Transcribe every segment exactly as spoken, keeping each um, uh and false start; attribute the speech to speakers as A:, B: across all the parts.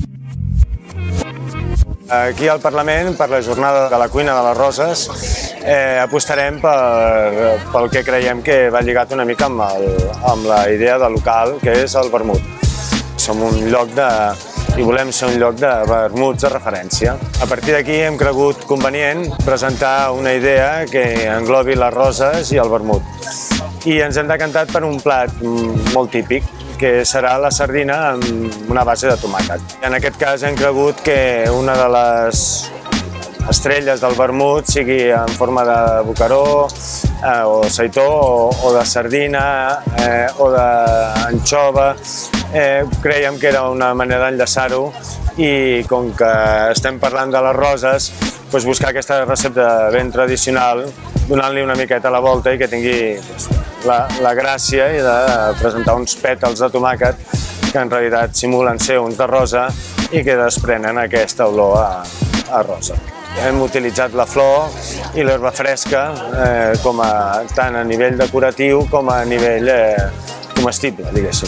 A: Aquí al Parlament, per la jornada de la cuina de les Roses, eh, apostarem per, pel que creiem que va lligat una mica amb, el, amb la idea del local, que és el vermut. Som un lloc de, i volem ser un lloc de vermuts de referència. A partir d'aquí hem cregut convenient presentar una idea que englobi les roses i el vermut. I ens hem decantat per un plat molt típic, que serà la sardina amb una base de tomàquet. En aquest cas hem cregut que una de les estrelles del vermut sigui en forma de boqueró, eh, o seitó, o, o de sardina, eh, o d'anxova. Eh, creiem que era una manera d'enllaçar-ho i com que estem parlant de les roses, doncs buscar aquesta recepta ben tradicional, donant-li una miqueta a la volta i que tingui la, la gràcia i de presentar uns pètals de tomàquet que en realitat simulen ser uns de rosa i que desprenen aquesta olor a, a rosa. Hem utilitzat la flor i l'herba fresca eh, com a, tant a nivell decoratiu com a nivell eh, comestible, diguéssim.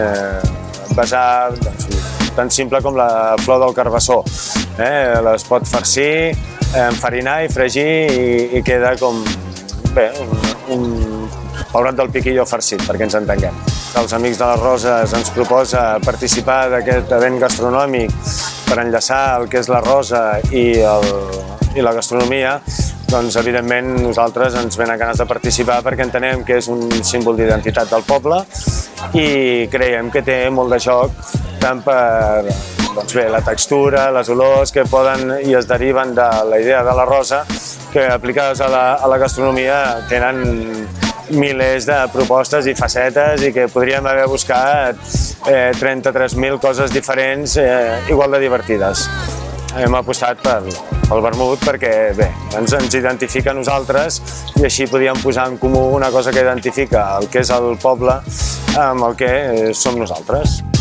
A: Eh? Basar, doncs, tan simple com la flor del carbassó. Eh? Les pot farcir, enfarinar i fregir i, i queda com bé, un, un pebrots del piquillo farcit, perquè ens entenguem. Els Amics de les Roses ens proposa participar d'aquest event gastronòmic per enllaçar el que és la rosa i, el, i la gastronomia. Doncs, evidentment, nosaltres ens venen ganes de participar perquè entenem que és un símbol d'identitat del poble i creiem que té molt de joc, tant per doncs bé, la textura, les olors que poden i es deriven de la idea de la rosa, que aplicades a la, a la gastronomia tenen milers de propostes i facetes i que podríem haver buscat eh, trenta-tres mil coses diferents eh, igual de divertides. Hem apostat per, pel vermut perquè bé, ens, ens identifica a nosaltres i així podíem posar en comú una cosa que identifica el que és el poble amb el que som nosaltres.